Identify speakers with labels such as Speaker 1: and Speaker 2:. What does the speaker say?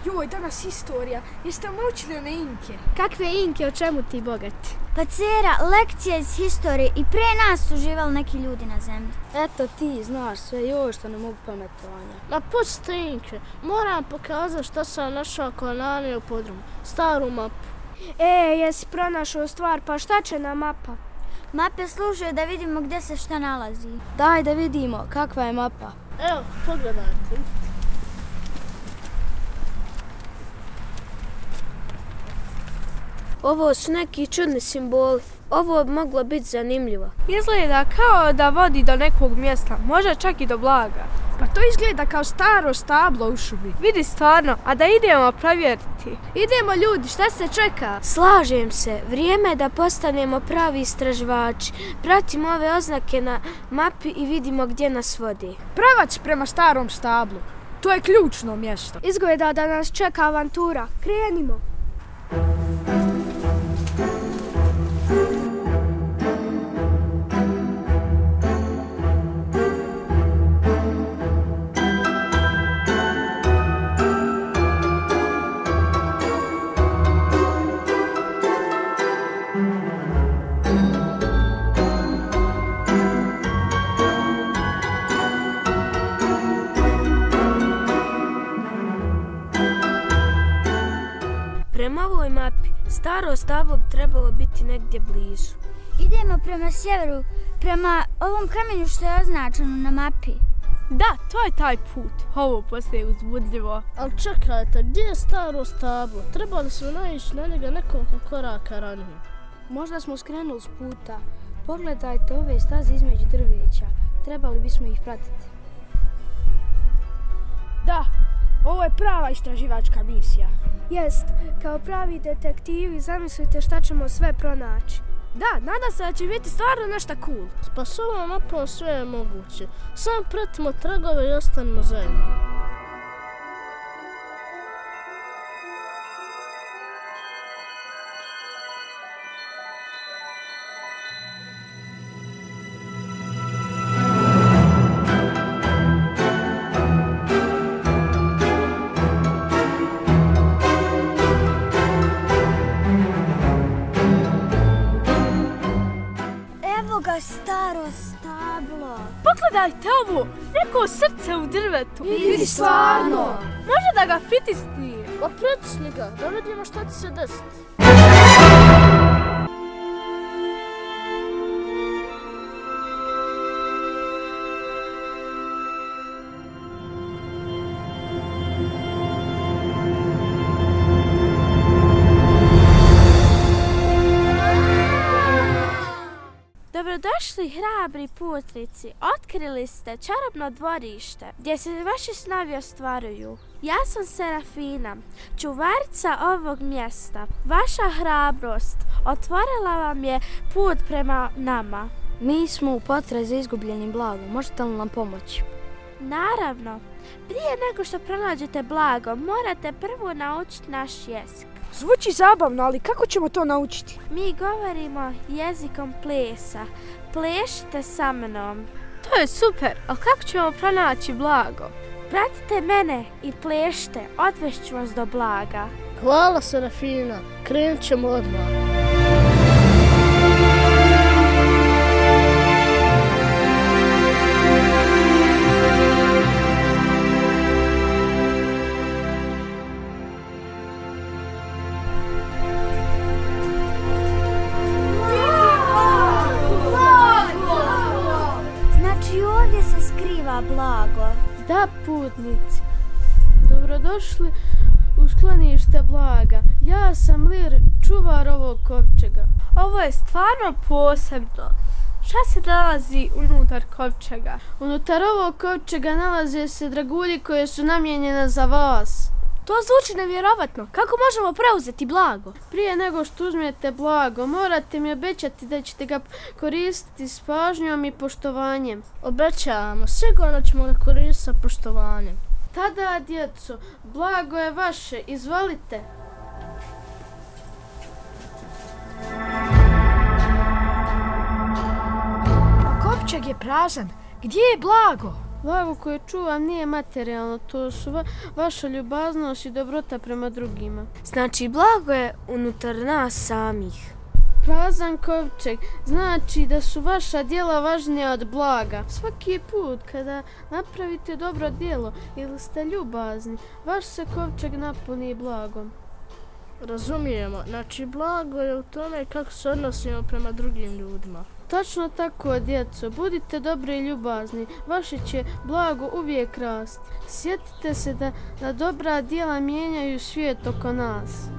Speaker 1: Joj, danas istorija. Jeste li učili one Inke?
Speaker 2: Kakve Inke, o čemu ti bogati?
Speaker 3: Pa Cera, lekcija iz historije i pre nas su živali neki ljudi na zemlji.
Speaker 2: Eto ti znaš sve, joj što ne mogu pametovanja.
Speaker 4: Ma pusti Inke, moram pokazati što sam našao Konani u podrumu, staru mapu.
Speaker 2: Jesi pronašao stvar, pa šta će nam mapa?
Speaker 3: Mape služaju da vidimo gdje se šta nalazi.
Speaker 2: Daj da vidimo, kakva je mapa.
Speaker 4: Evo, pogledajte.
Speaker 2: Ovo su neki čudni simboli. Ovo bi moglo biti zanimljivo.
Speaker 1: Izgleda kao da vodi do nekog mjesta, možda čak i do blaga. Pa to izgleda kao staro stablo u šumi. Vidi stvarno, a da idemo provjeriti.
Speaker 2: Idemo ljudi, šta se čeka? Slažem se, vrijeme je da postanemo pravi istraživači. Pratimo ove oznake na mapi i vidimo gdje nas vodi.
Speaker 1: Pravac prema starom stablu. To je ključno mjesto.
Speaker 2: Izgleda da nas čeka avantura. Krenimo. Prema ovoj mapi, staro stablo bi trebalo biti negdje blizu.
Speaker 3: Idemo prema sjeveru, prema ovom kamenju što je označeno na mapi.
Speaker 1: Da, to je taj put. Ovo postaje uzbudljivo.
Speaker 4: Ali čekajte, gdje je staro stablo? Trebali smo naići na njega nekoliko koraka ranije.
Speaker 2: Možda smo skrenuli s puta. Pogledajte ove staze između drveća. Trebali bismo ih pratiti.
Speaker 1: Da, ovo je prava istraživačka misija.
Speaker 2: Jest, kao pravi detektivi zamislite šta ćemo sve pronaći.
Speaker 1: Da, nadam se da će biti stvarno nešto cool.
Speaker 4: Pa s ovom mapom sve je moguće. Samo pratimo tragove i ostanimo zajedno.
Speaker 3: Staro stablo.
Speaker 1: Pogledajte ovo, neko srce u drvetu.
Speaker 2: Vidi stvarno.
Speaker 1: Može da ga pritisni.
Speaker 4: Pa pritisni ga, da vidimo šta će se desiti.
Speaker 2: Dobrodošli hrabri putnici, otkrili ste čarobno dvorište gdje se vaši snovi ostvaruju. Ja sam Serafina, čuvarica ovog mjesta. Vaša hrabrost otvorila vam je put prema nama. Mi smo u potrazi za izgubljenim blagom, možete li nam pomoći? Naravno, prije nego što pronađete blago, morate prvo naučiti naš jezik.
Speaker 1: Zvuči zabavno, ali kako ćemo to naučiti?
Speaker 2: Mi govorimo jezikom plesa. Plešite sa mnom.
Speaker 1: To je super, ali kako ćemo pronaći blago?
Speaker 2: Pratite mene i plešite, odvešću vas do blaga.
Speaker 4: Hvala Serafina, krenut ćemo odmah.
Speaker 3: Blago.
Speaker 2: Da, putnici. Dobrodošli u sklonište blaga. Ja sam Lir, čuvar ovog kovčega.
Speaker 1: Ovo je stvarno posebno. Šta se nalazi unutar kovčega?
Speaker 2: Unutar ovog kovčega nalaze se dragulji koje su namijenjene za vas.
Speaker 1: To zvuči nevjerovatno. Kako možemo preuzeti blago?
Speaker 2: Prije nego što uzmete blago, morate mi obećati da ćete ga koristiti s pažnjom i poštovanjem.
Speaker 4: Obećavamo, sigurno ćemo ga koristiti sa poštovanjem.
Speaker 2: Tada, djeco, blago je vaše, izvolite.
Speaker 1: Kovčeg je prazan. Gdje je blago?
Speaker 5: Blago koje čuvam nije materijalno, to su vaša ljubaznost i dobrota prema drugima.
Speaker 1: Znači, blago je unutar nas samih.
Speaker 5: Prazan kovčeg znači da su vaša djela važnija od blaga. Svaki put kada napravite dobro djelo ili ste ljubazni, vaš se kovčeg napuni blagom.
Speaker 4: Razumijemo, znači blago je u tome kako se odnosimo prema drugim ljudima.
Speaker 5: Točno tako, djeco, budite dobri i ljubazni, vaše će blago uvijek rasti. Sjetite se da dobra djela mijenjaju svijet oko nas.